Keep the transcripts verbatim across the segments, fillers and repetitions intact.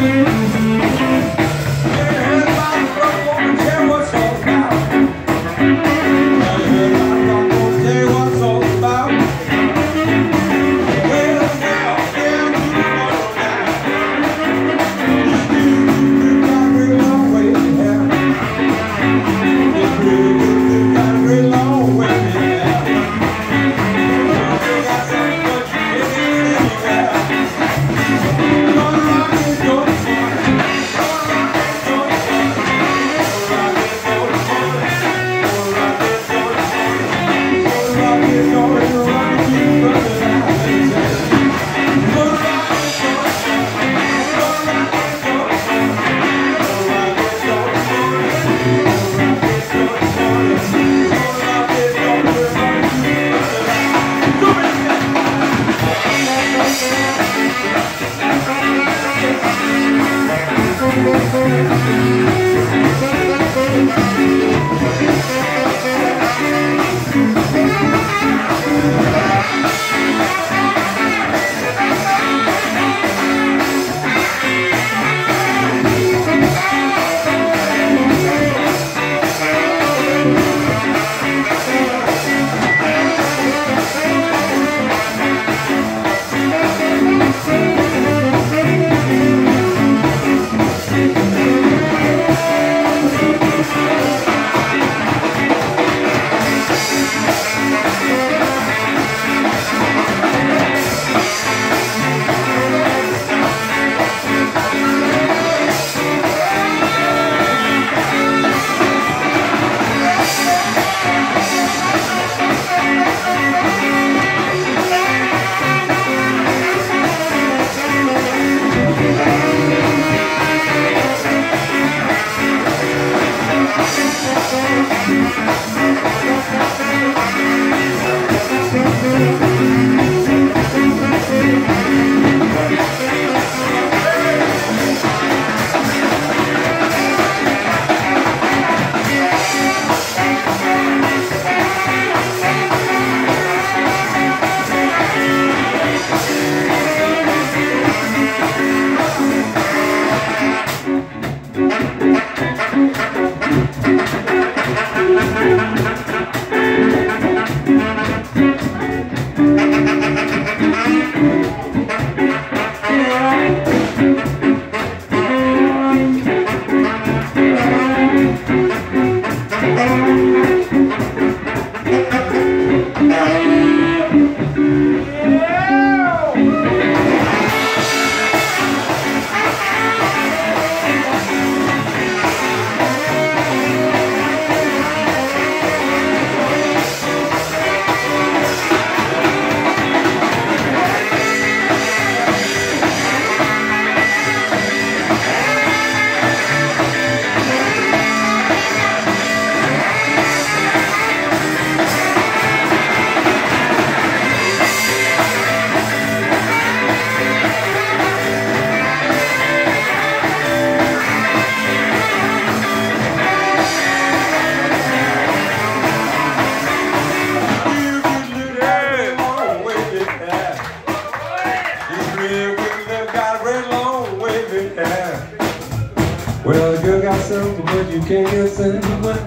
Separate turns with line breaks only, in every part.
something, but you can't get somewhere.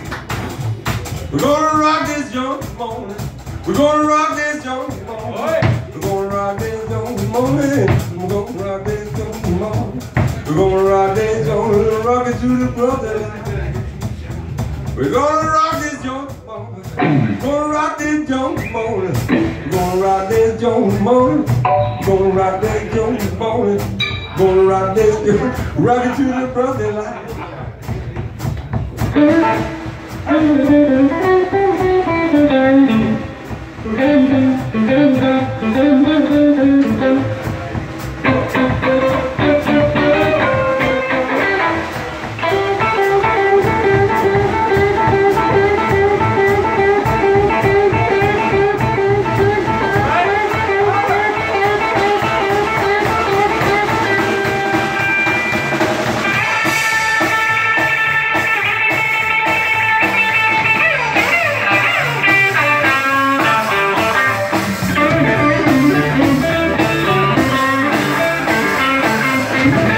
We're gonna rock this joint this morning. We're gonna rock this joint this morning. We're gonna rock this joint this morning. We're gonna rock this joint this morning. We're gonna rock this joint, we're gonna rock it to the brother. We're gonna rock this joint this morning. We're gonna rock this joint this morning. We're gonna rock this joint this morning. We're gonna rock this joint this morning. Gonna rock this, rock it to the brother line.
Thank you.